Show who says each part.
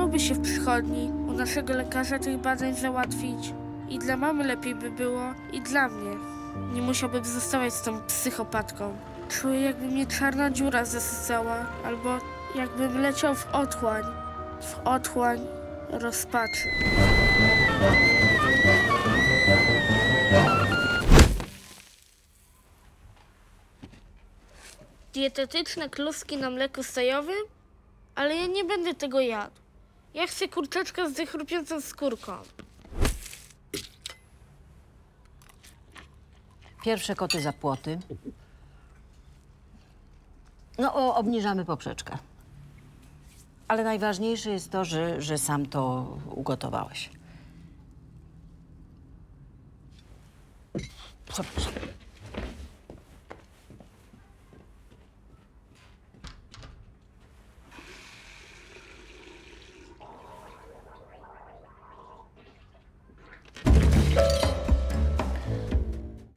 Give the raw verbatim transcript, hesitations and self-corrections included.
Speaker 1: przydałoby się w przychodni u naszego lekarza tych badań załatwić. I dla mamy lepiej by było, i dla mnie. Nie musiałbym zostawać z tą psychopatką. Czuję, jakby mnie czarna dziura zasysała, albo jakbym leciał w otchłań. W otchłań rozpaczy. Dietetyczne kluski na mleku sojowym? Ale ja nie będę tego jadł. Ja chcę kurczaczka z dechrupiącą skórką.
Speaker 2: Pierwsze koty za płoty. No, o, obniżamy poprzeczkę. Ale najważniejsze jest to, że, że sam to ugotowałeś. Przepraszam.